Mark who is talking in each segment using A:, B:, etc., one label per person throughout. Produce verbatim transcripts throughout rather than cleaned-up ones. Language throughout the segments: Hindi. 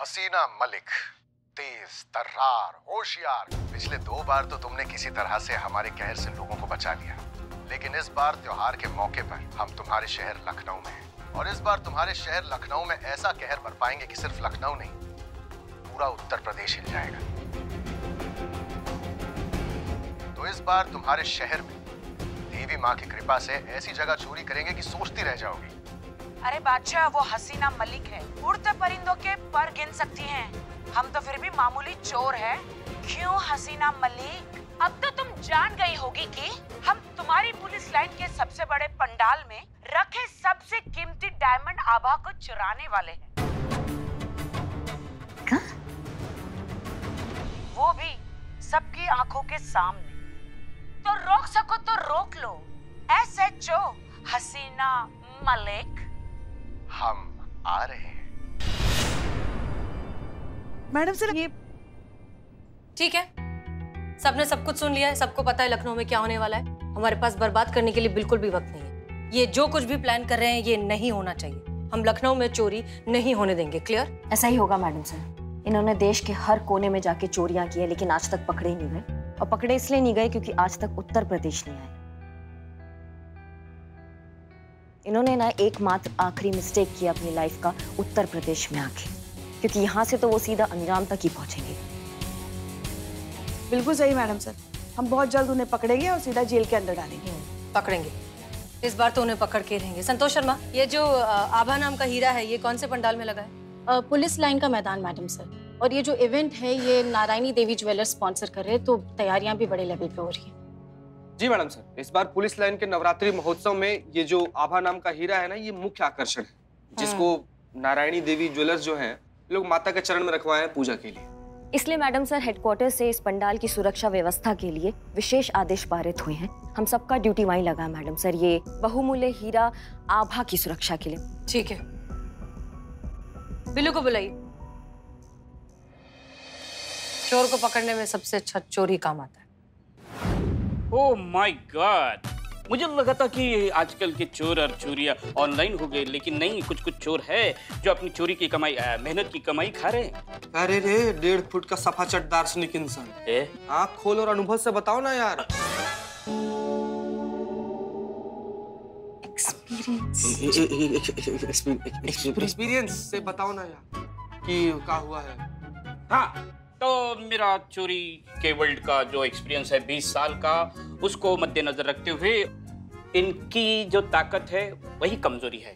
A: हसीना मलिक, तेज, तर्रार, होशियार। पिछले दो बार तो तुमने किसी तरह से हमारे कहर से लोगों को बचा लिया, लेकिन इस बार त्योहार के मौके पर हम तुम्हारे शहर लखनऊ में हैं। और इस बार तुम्हारे शहर लखनऊ में ऐसा कहर बरपाएंगे कि सिर्फ लखनऊ नहीं, पूरा उत्तर प्रदेश हिल जाएगा। तो इस बार तुम्हारे शहर में देवी माँ की कृपा से ऐसी जगह चोरी करेंगे कि सोचती रह जाओगी।
B: अरे बादशाह, वो हसीना मलिक है, उड़ते परिंदों के पर गिन सकती हैं। हम तो फिर भी मामूली चोर हैं। क्यों हसीना मलिक? अब तो तुम जान गई होगी कि हम तुम्हारी पुलिस लाइन के सबसे बड़े पंडाल में रखे सबसे कीमती डायमंड आभा को चुराने वाले हैं।
C: क्या?
B: वो भी सबकी आंखों के सामने। तो रोक सको तो रोक लो। S H O Hasina Malik,
A: हम आ रहे हैं।
D: मैडम सर, ये
C: ठीक है, सबने सब कुछ सुन लिया है, सबको पता है लखनऊ में क्या होने वाला है। हमारे पास बर्बाद करने के लिए बिल्कुल भी वक्त नहीं है। ये जो कुछ भी प्लान कर रहे हैं ये नहीं होना चाहिए। हम लखनऊ में चोरी नहीं होने देंगे। क्लियर?
E: ऐसा ही होगा मैडम सर। इन्होंने देश के हर कोने में जाके चोरियां की है, लेकिन आज तक पकड़े नहीं गए। और पकड़े इसलिए नहीं गए क्योंकि आज तक उत्तर प्रदेश नहीं आए। इन्होंने ना एकमात्र आखिरी मिस्टेक किया अपनी लाइफ का उत्तर प्रदेश में आके, क्योंकि यहाँ से तो वो सीधा अंजाम तक ही पहुंचेंगे।
D: बिल्कुल सही मैडम सर, हम बहुत जल्द उन्हें पकड़ेंगे और सीधा जेल के अंदर डालेंगे।
C: पकड़ेंगे, इस बार तो उन्हें पकड़ के रहेंगे। संतोष शर्मा, ये जो आभा नाम का हीरा है ये कौन से पंडाल में लगा है?
F: पुलिस लाइन का मैदान मैडम सर। और ये जो इवेंट है ये नारायणी देवी ज्वेलर्स स्पॉन्सर कर रहे हैं, तो तैयारियां भी बड़े लेवल पे हो रही हैं।
G: जी मैडम सर, इस बार पुलिस लाइन के नवरात्रि महोत्सव में ये जो आभा नाम का हीरा है ना, ये मुख्य आकर्षण है, जिसको नारायणी देवी ज्वेलर्स जो हैं लोग माता के चरण में रखवाए हैं पूजा के लिए।
E: इसलिए मैडम सर हेडक्वार्टर से इस पंडाल की सुरक्षा व्यवस्था के लिए विशेष आदेश पारित हुए हैं। हम सबका ड्यूटी वहीं लगा मैडम सर, ये बहुमूल्य हीरा आभा की सुरक्षा के लिए।
C: ठीक है, बिल्लू को बुलाइए। चोर को पकड़ने में सबसे अच्छा चोरी काम आता है।
H: ओह माय गॉड, मुझे लगा था कि आजकल के चोर और चोरियां ऑनलाइन हो गए, लेकिन नहीं, कुछ कुछ चोर है जो अपनी चोरी की कमाई, मेहनत की कमाई खा रहे हैं।
G: अरे रे, डेढ़ फुट का सफा चट दार्शनिक इंसान, आँख खोल और अनुभव से बताओ ना यार। एक्सपीरियंस से बताओ ना यार कि क्या हुआ है।
H: हाँ, तो मेरा चोरी के वर्ल्ड का जो एक्सपीरियंस है बीस साल का, उसको मद्देनजर रखते हुए इनकी जो ताकत है वही कमजोरी है।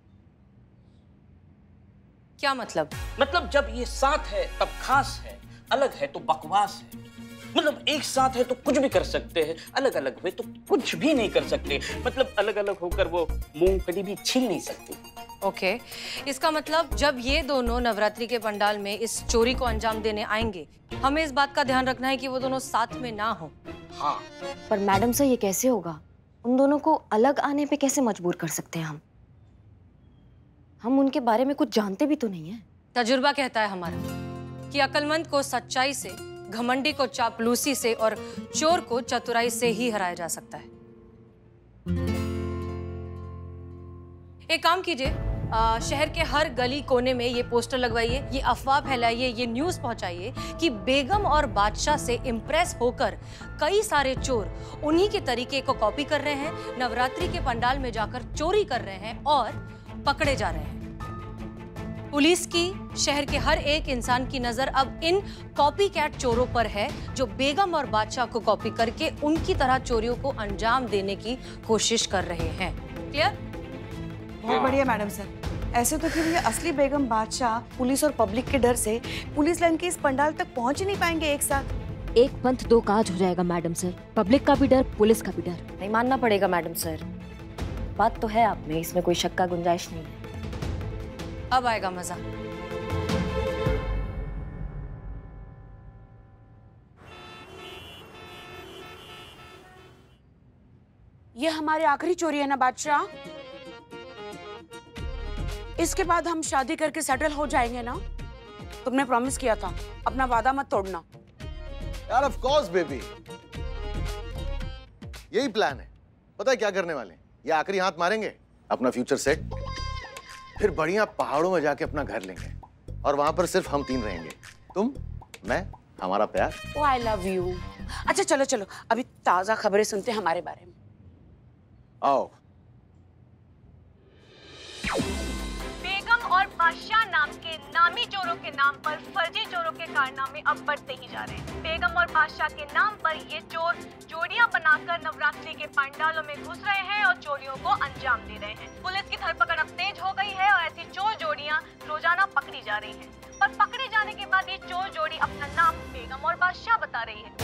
C: क्या मतलब?
H: मतलब जब ये साथ है तब खास है, अलग है तो बकवास है। मतलब एक साथ है तो कुछ भी कर सकते हैं, अलग अलग हुए तो कुछ भी नहीं कर सकते। मतलब अलग अलग होकर वो मूंगफली भी छील नहीं सकते।
C: Okay okay. इसका मतलब जब ये दोनों नवरात्रि के पंडाल में इस चोरी को अंजाम देने आएंगे, हमें इस बात का ध्यान रखना है कि वो दोनों साथ में ना हो।
H: हाँ,
E: पर मैडम सर ये कैसे होगा? उन दोनों को अलग आने पे कैसे मजबूर कर सकते हैं हम? हम उनके बारे में कुछ जानते भी तो नहीं है।
C: तजुर्बा कहता है हमारा कि अक्लमंद को सच्चाई से, घमंडी को चापलूसी से और चोर को चतुराई से ही हराया जा सकता है। एक काम कीजिए, शहर के हर गली कोने में ये पोस्टर लगवाइए, ये अफवाह फैलाइए, ये न्यूज़ पहुंचाइए कि बेगम और बादशाह से इम्प्रेस होकर कई सारे चोर उन्हीं के तरीके को कॉपी कर रहे हैं, नवरात्रि के पंडाल में जाकर चोरी कर रहे हैं और पकड़े जा रहे हैं। पुलिस की, शहर के हर एक इंसान की नजर अब इन कॉपी कैट चोरों पर है जो बेगम और बादशाह को कॉपी करके उनकी तरह चोरियों को अंजाम देने की कोशिश कर रहे हैं। क्लियर?
D: बहुत बढ़िया मैडम सर। ऐसे तो फिर ये असली बेगम बादशाह पुलिस और पब्लिक के डर से पुलिस लाइन के इस पंडाल तक पहुंच ही नहीं पाएंगे एक साथ।
E: एक पंथ दो काज हो जाएगा मैडम सर, पब्लिक का भी डर, पुलिस का भी डर। नहीं मानना पड़ेगा मैडम सर, बात तो है आप में, इसमें कोई शक का गुंजाइश नहीं है।
C: अब आएगा मजा।
B: ये हमारी आखिरी चोरी है ना बादशाह? इसके बाद हम शादी करके सेटल हो जाएंगे ना? तुमने प्रॉमिस किया था, अपना वादा मत तोड़ना।
A: यार ऑफ कोर्स बेबी, यही प्लान है। पता है क्या करने वाले? ये आखिरी हाथ मारेंगे, अपना फ्यूचर सेट, फिर बढ़िया पहाड़ों में जाके अपना घर लेंगे। और वहां पर सिर्फ हम तीन रहेंगे, तुम, मैं, हमारा प्यार।
B: Oh I love you. अच्छा चलो चलो, अभी ताजा खबरें सुनते हैं हमारे बारे में।
A: आओ।
I: बेगम और बादशाह नाम के नामी चोरों के नाम पर फर्जी चोरों के कारनामे अब बढ़ते ही जा रहे हैं। बेगम और बादशाह के नाम पर ये चोर जोड़ियां बनाकर नवरात्रि के पंडालों में घुस रहे हैं और चोरियों को अंजाम दे रहे हैं। पुलिस की धरपकड़ अब तेज हो गई है और ऐसी चोर जोड़ियां रोजाना पकड़ी जा रही हैं। पर पकड़े जाने के बाद ये चोर जोड़ी अपना नाम बेगम और बादशाह बता रही है।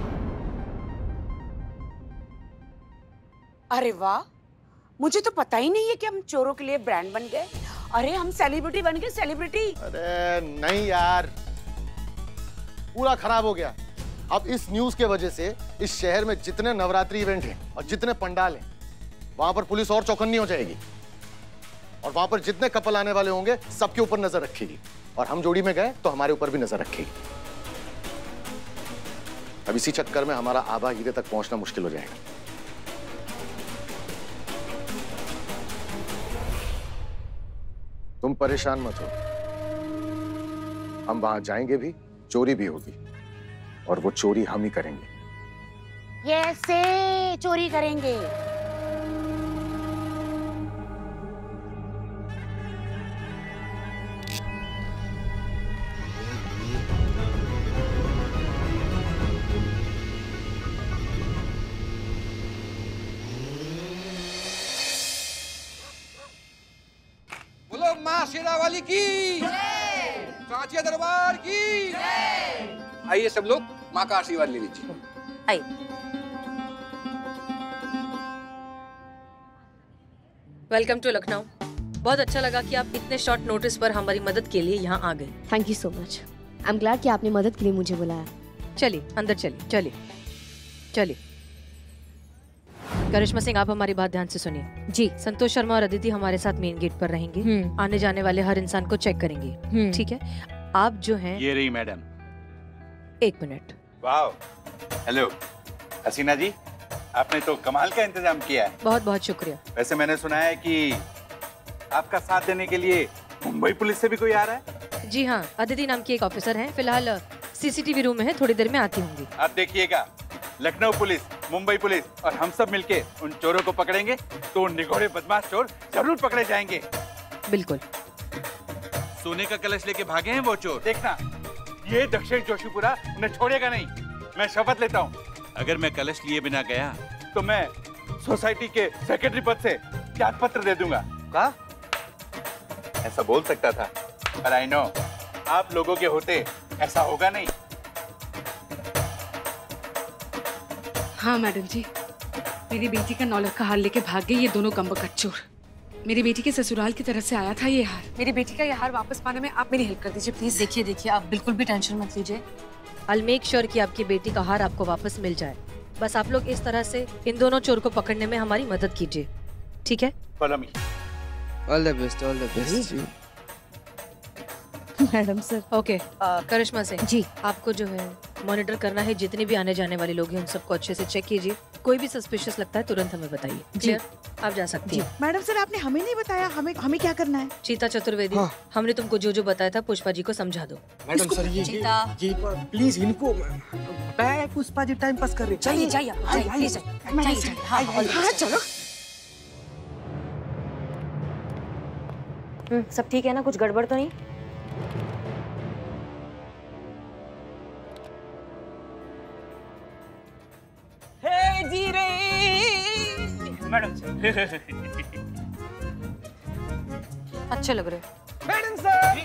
B: अरे वाह, मुझे तो पता ही नहीं है कि हम चोरों के लिए ब्रांड बन गए। अरे हम सेलिब्रिटी बन गए, सेलिब्रिटी।
A: अरे नहीं यार, पूरा खराब हो गया। अब इस न्यूज के वजह से इस शहर में जितने नवरात्रि इवेंट हैं और जितने पंडाल हैं, वहां पर पुलिस और चौकन्नी हो जाएगी और वहां पर जितने कपल आने वाले होंगे सबके ऊपर नजर रखेगी और हम जोड़ी में गए तो हमारे ऊपर भी नजर रखेगी। अब इसी चक्कर में हमारा आभा हीरे तक पहुंचना मुश्किल हो जाएगा। तुम परेशान मत हो, हम वहां जाएंगे भी, चोरी भी होगी और वो चोरी हम ही करेंगे।
B: कैसे चोरी करेंगे?
J: बोलो माँ शेरा वाली की, सांचिया दरबार की। आइए सब लोग माँ का आशीर्वाद ले लीजिए।
C: आइए। Welcome to Lucknow. बहुत अच्छा लगा कि आप इतने शॉर्ट नोटिस पर हमारी मदद के लिए यहाँ आ गए।
E: Thank you so much. I am glad कि आपने मदद के लिए मुझे बुलाया।
C: चलिए अंदर चलिए, चलिए चलिए। करिश्मा सिंह, आप हमारी बात ध्यान से सुनिए।
E: जी।
C: संतोष शर्मा और अदिति हमारे साथ मेन गेट पर रहेंगे। आने जाने वाले हर इंसान को चेक करेंगे, ठीक है? आप जो हैं,
K: ये रही मैडम।
C: एक मिनट।
K: वाह, हेलो हसीना जी, आपने तो कमाल का इंतजाम किया है।
C: बहुत बहुत शुक्रिया।
K: वैसे मैंने सुना है कि आपका साथ देने के लिए मुंबई पुलिस से भी कोई आ रहा है।
C: जी हाँ, अदिति नाम की एक ऑफिसर हैं, फिलहाल सीसीटीवी रूम में है, थोड़ी देर में आती होंगी।
K: आप देखिएगा, लखनऊ पुलिस, मुंबई पुलिस और हम सब मिलके उन चोरों को पकड़ेंगे तो उन निगोड़े बदमाश चोर जरूर पकड़े जाएंगे।
C: बिल्कुल।
K: सोने का कलश लेके भागे हैं वो चोर, देखना ये दक्षिण जोशीपुरा उन्हें छोड़ेगा नहीं। मैं शपथ लेता हूँ, अगर मैं कलश लिए बिना गया तो मैं सोसाइटी के सेक्रेटरी पद से त्याग पत्र दे दूंगा। का? ऐसा बोल सकता था, पर आई नो आप लोगों के होते ऐसा होगा नहीं।
L: हाँ मैडम जी, मेरी बेटी का नौलख का हार लेके भाग गई ये दोनों कम्बकट चोर। मेरी बेटी के ससुराल की तरफ से आया था ये हार। मेरी बेटी का ये हार वापस पाने में आप मेरी हेल्प कर दीजिए प्लीज।
C: देखिए देखिए, आप बिल्कुल भी टेंशन मत लीजिए। I'll make sure कि आपकी बेटी का हार आपको वापस मिल जाए। बस आप लोग इस तरह से इन दोनों चोर को पकड़ने में हमारी मदद कीजिए, ठीक है?
G: Follow me.
J: All the best, all the best.
C: Madam sir. Okay, Karishma Singh ji, आपको जो है मॉनिटर करना है, जितने भी आने जाने वाले लोग हैं उन सबको अच्छे से चेक कीजिए। कोई भी सस्पिशियस लगता है तुरंत हमें बताइए। क्लियर? आप जा सकती हैं।
D: मैडम सर, आपने हमें नहीं बताया, हमें हमें क्या करना है?
C: चीता चतुर्वेदी, हाँ। हमने तुमको जो जो बताया था पुष्पा जी को समझा दो।
J: मैडम सर, ये
C: चीता,
J: ये प्लीज इनको बताया, पुष्पा जी टाइम पास कर रहे।
C: जाइए जाइए जाइए।
D: हाँ चलो।
E: सब ठीक है ना? कुछ गड़बड़ तो नहीं?
H: हे जी रे मैडम सर।
C: अच्छे लग रहे।
H: Madam sir.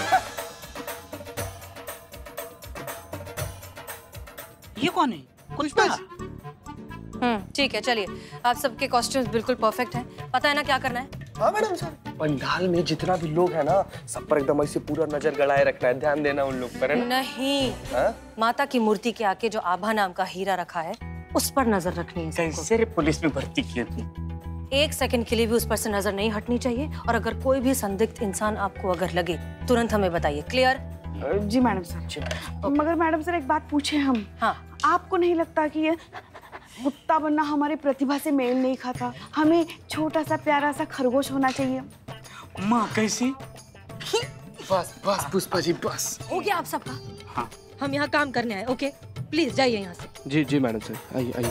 B: ये कौन है? पुष्पा।
C: हम्म, ठीक है, चलिए। आप सबके कॉस्ट्यूम्स बिल्कुल परफेक्ट हैं। पता है ना क्या करना है?
G: हाँ मैडम सर। पंडाल में जितना भी लोग हैं ना, सब पर एकदम ऐसे पूरा नजर गड़ाए रखना है, ध्यान देना उन लोग पर, है ना?
C: नहीं,
G: हा? माता
C: की मूर्ति के आगे जो आभा नाम का हीरा रखा है उस पर नजर रखनी है।
H: कैसे पुलिस में भर्ती किए थे?
C: एक सेकंड के लिए भी उस पर से नजर नहीं हटनी चाहिए और अगर कोई भी संदिग्ध इंसान आपको अगर लगे तुरंत हमें बताइए। क्लियर?
D: जी मैडम सर। मगर मैडम सर, एक बात पूछे हम।
C: हाँ।
D: आपको नहीं लगता कि ये कुत्ता बनना हमारी प्रतिभा से मेल नहीं खाता? हमें छोटा सा प्यारा सा खरगोश होना चाहिए।
H: माँ कैसे?
G: बस बस पुष्पा जी बस।
C: हो गया आप सबका?
G: हाँ।
C: हम यहाँ काम करने आए, ओके? प्लीज जाइए यहाँ से।
G: जी जी मैडम सर, आइए आइए।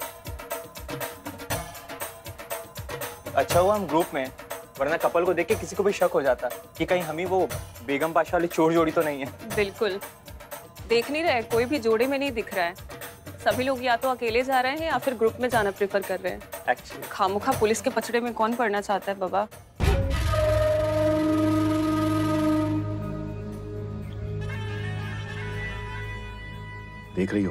M: अच्छा हुआ हम ग्रुप में, वरना कपल को देख के किसी को भी शक हो जाता कि कहीं हम ही वो बेगम पाशा वाली चोर जोड़ी तो नहीं है।
N: बिल्कुल, देख नहीं रहे, कोई भी जोड़े में नहीं दिख रहा है। सभी लोग या तो अकेले जा रहे हैं या फिर ग्रुप में जाना प्रेफर कर रहे हैं।
M: एक्चुअली
N: खामोखा पुलिस के पचड़े में कौन पड़ना चाहता है बाबा।
A: देख रही हो,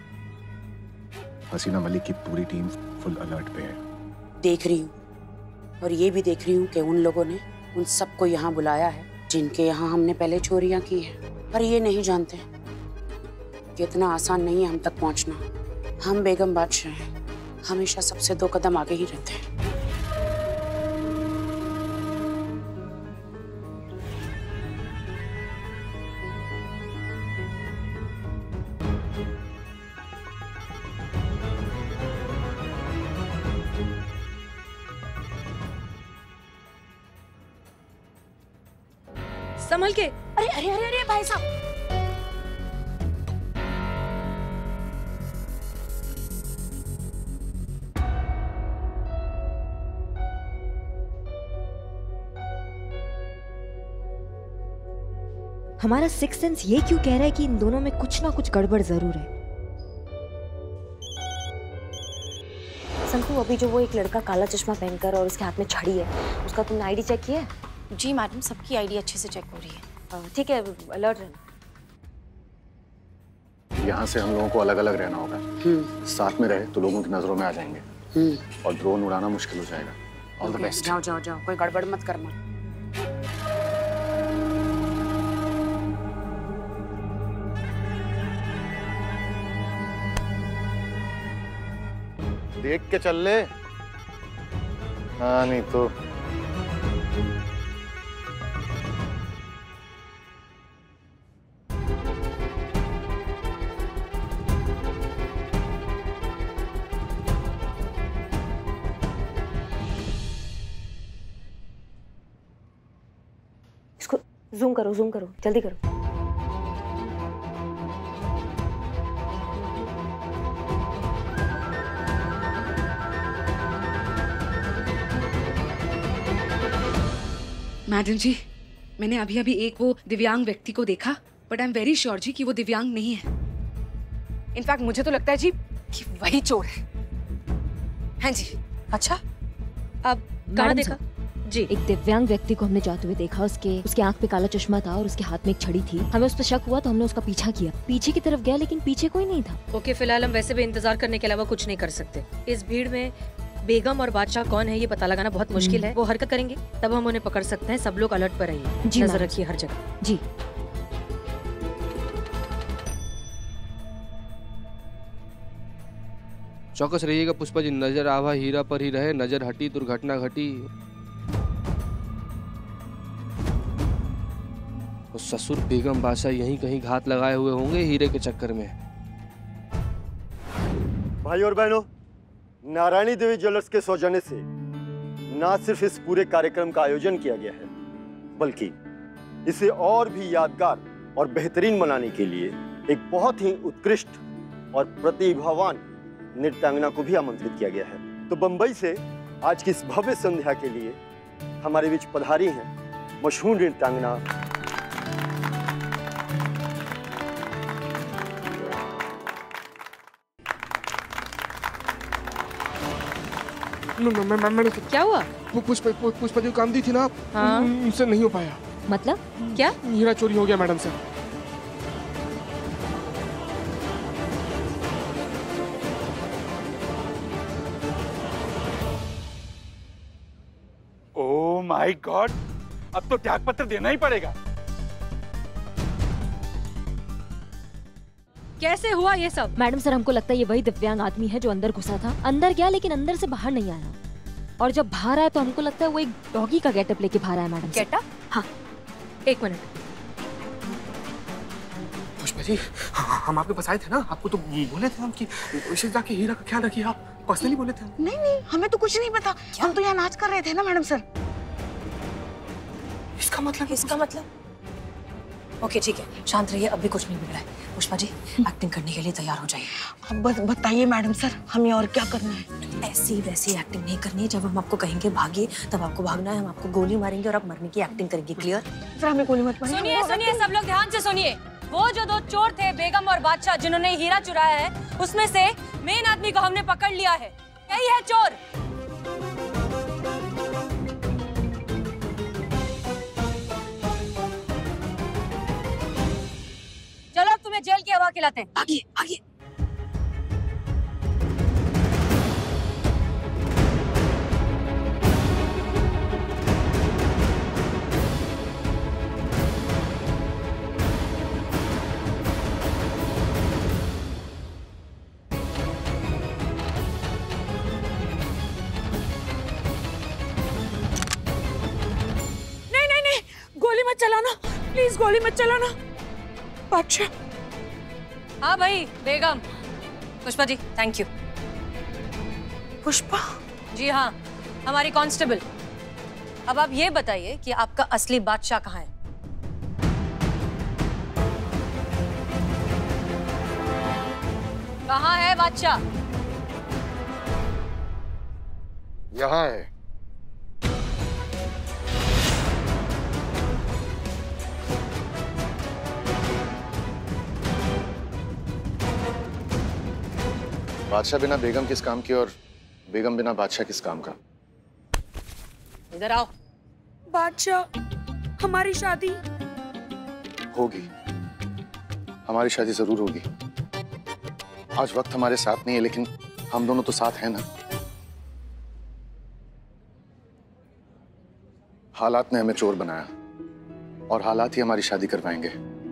A: हसीना मलिक की पूरी टीम फुल अलर्ट पे है।
B: देख रही हूँ, और ये भी देख रही हूँ कि उन लोगों ने उन सबको यहाँ बुलाया है जिनके यहाँ हमने पहले चोरियां की हैं, पर ये नहीं जानते कि इतना आसान नहीं है हम तक पहुँचना। हम बेगम बादशाह हैं, हमेशा सबसे दो कदम आगे ही रहते हैं।
C: संभल के।
B: अरे अरे अरे अरे भाई साहब,
E: हमारा सिक्स सेंस ये क्यों कह रहा है कि इन दोनों में कुछ ना कुछ गड़बड़ जरूर है। संतु, अभी जो वो एक लड़का काला चश्मा पहनकर और उसके हाथ में छड़ी है, उसका तुमने आईडी चेक किया है?
F: जी मैडम, सबकी आईडी अच्छे से चेक हो रही है।
E: ठीक है, अलर्ट रहना।
A: यहाँ से हम लोगों को अलग अलग रहना होगा। साथ में रहे तो लोगों की नजरों में आ जाएंगे और ड्रोन उड़ाना मुश्किल हो जाएगा। All the best.
B: जाओ जाओ जाओ, कोई गड़बड़ मत करना।
A: देख के चल ले। हाँ नहीं तो
E: इसको जूम करो, जूम करो, जल्दी करो।
L: मैडम जी, मैंने अभी अभी एक वो दिव्यांग व्यक्ति को देखा, but I am very sure जी कि वो दिव्यांग नहीं है।
C: इनफैक्ट मुझे तो लगता है जी कि वही चोर है। हाँ जी। अच्छा, अब कहाँ देखा? जी,
E: एक दिव्यांग व्यक्ति को हमने जाते हुए देखा। उसके उसके आंख पे काला चश्मा था और उसके हाथ में एक छड़ी थी। हमें उस पर शक हुआ तो हमने उसका पीछा किया। पीछे की तरफ गया लेकिन पीछे कोई नहीं था।
C: ओके, फिलहाल हम वैसे भी इंतजार करने के अलावा कुछ नहीं कर सकते। इस भीड़ में बेगम और बादशाह कौन है ये पता लगाना बहुत मुश्किल है। वो हरकत करेंगे तब हम उन्हें पकड़ सकते हैं। सब लोग अलर्ट पर रहिए, नजर रखिए हर जगह।
E: जी।
G: चौकस रहिएगा पुष्पा जी, नजर आभा हीरा पर ही रहे, नजर हटी दुर्घटना घटी। तो ससुर बेगम बादशाह यहीं कहीं घात लगाए हुए होंगे हीरे के चक्कर में।
O: भाई और बहनों, नारायणी देवी ज्वेलर्स के सौजन्य से न सिर्फ इस पूरे कार्यक्रम का आयोजन किया गया है, बल्कि इसे और भी यादगार और बेहतरीन बनाने के लिए एक बहुत ही उत्कृष्ट और प्रतिभावान नृत्यांगना को भी आमंत्रित किया गया है। तो बंबई से आज की इस भव्य संध्या के लिए हमारे बीच पधारी हैं मशहूर नृत्यांगना
G: मैडम
C: क्या हुआ?
G: वो पुष्पा पुष्पा जी को काम दी थी ना आप,
C: हाँ?
G: उनसे नहीं हो पाया।
E: मतलब
C: क्या?
G: हीरा चोरी हो गया मैडम से।
K: ओह माय गॉड, अब तो त्याग पत्र देना ही पड़ेगा।
C: कैसे हुआ ये सब?
E: मैडम सर, हमको लगता है ये वही दिव्यांग आदमी है जो अंदर घुसा था। अंदर गया लेकिन अंदर से बाहर नहीं आया, और जब बाहर आया तो हमको लगता है वो एक डॉगी का गेटअप लेके बाहर आया। Madam
C: getup? हाँ, एक मिनट।
G: पुष्पा जी, हम आपके पास आए थे ना, आपको तो बोले थे हम कि उसे जाके हीरा का ख्याल रखिए। आप पर्सनली बोले थे।
B: नहीं नहीं, हमें तो कुछ नहीं पता। हम तो यहाँ नाच कर रहे थे ना मैडम सर।
G: इसका मतलब
C: इसका मतलब ओके ठीक है, शांत रहिए, अभी कुछ नहीं बिगड़ा है। पुष्पा जी एक्टिंग करने के लिए तैयार हो जाइए।
D: अब बस बताइए मैडम सर, हमें और क्या करना है?
C: ऐसी वैसी एक्टिंग नहीं करनी है। जब हम आपको कहेंगे भागिए तब आपको भागना है। हम आपको गोली मारेंगे और आप मरने की एक्टिंग करेंगे। क्लियर?
D: सर हमें गोली मत मारिए।
C: सुनिए सुनिए सब लोग ध्यान से सुनिए। वो जो दो चोर थे बेगम और बादशाह जिन्होंने हीरा चुराया है, उसमें से मेन आदमी को हमने पकड़ लिया है। यही है चोर। चलो अब तुम्हें जेल की हवा खिलाते हैं। भागिए भागिए।
B: नहीं नहीं नहीं, गोली मत चलाना प्लीज, गोली मत चलाना। बादशाह।
C: हाँ भाई बेगम। Pushpa ji thank you.
D: पुष्पा?
C: जी हाँ, हमारी कांस्टेबल। अब आप ये बताइए कि आपका असली बादशाह कहाँ है? कहाँ है बादशाह?
A: यहाँ है। बादशाह बिना बेगम किस काम की और बेगम बिना बादशाह किस काम का?
C: इधर आओ।
B: बादशाह, हमारी शादी
A: होगी, हमारी शादी जरूर होगी। आज वक्त हमारे साथ नहीं है, लेकिन हम दोनों तो साथ हैं ना। हालात ने हमें चोर बनाया और हालात ही हमारी शादी करवाएंगे।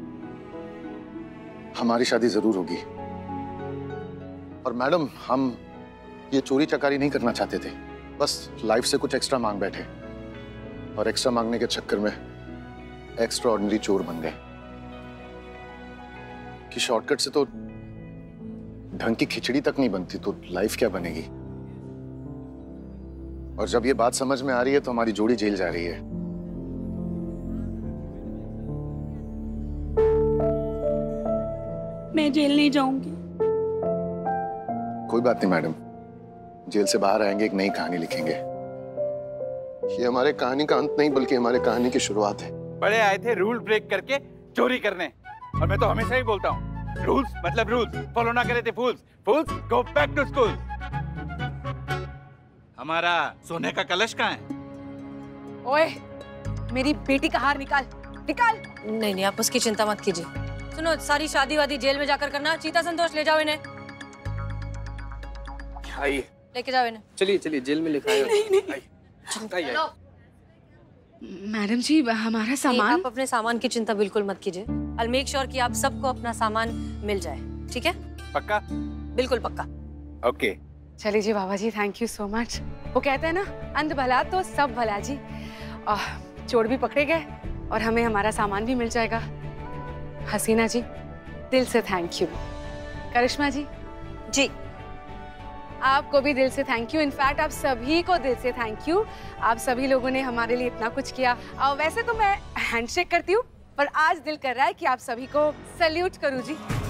A: हमारी शादी जरूर होगी। और मैडम, हम ये चोरी चकारी नहीं करना चाहते थे, बस लाइफ से कुछ एक्स्ट्रा मांग बैठे और एक्स्ट्रा मांगने के चक्कर में एक्स्ट्रा ऑर्डिनरी चोर बन गए। कि शॉर्टकट से तो ढंग की खिचड़ी तक नहीं बनती, तो लाइफ क्या बनेगी? और जब ये बात समझ में आ रही है तो हमारी जोड़ी जेल जा रही है।
B: मैं जेल नहीं जाऊंगी।
A: कोई बात नहीं मैडम, जेल से बाहर आएंगे एक नई कहानी लिखेंगे। ये हमारे कहानी का अंत नहीं बल्कि हमारे कहानी की शुरुआत है।
K: बड़े आए थे रूल ब्रेक करके चोरी करने, और मैं तो हमेशा ही बोलता हूँ रूल्स मतलब रूल्स, फॉलो ना करे थे fools, fools go back to school. हमारा सोने का कलश कहाँ है?
L: ओए, मेरी बेटी का हार निकाल, निकाल।
C: नहीं नहीं, आप उसकी चिंता मत कीजिए। सुनो, सारी शादी वादी जेल में जाकर करना। चीता संतोष ले जाओ इन्हें,
G: आइए
C: लेके जाओ इन्हें।
G: चलिए चलिए, जेल में लिखा है।
L: मैडम जी हमारा सामान।
C: आप अपने सामान की चिंता बिल्कुल मत कीजिए। I'll make sure कि आप सबको अपना सामान मिल जाए, ठीक है?
K: पक्का?
C: बिल्कुल पक्का।
K: ओके।
L: चलिए जी Baba ji, thank you so much. वो कहते हैं ना, अंत भला तो सब भला जी। आ, चोर भी पकड़े गए और हमें हमारा सामान भी मिल जाएगा। हसीना जी दिल से थैंक यू। करिश्मा जी
C: जी
L: आपको भी दिल से थैंक यू। इनफैक्ट आप सभी को दिल से थैंक यू। आप सभी लोगों ने हमारे लिए इतना कुछ किया। आ, वैसे तो मैं हैंडशेक करती हूँ, पर आज दिल कर रहा है कि आप सभी को सैल्यूट करूँ जी।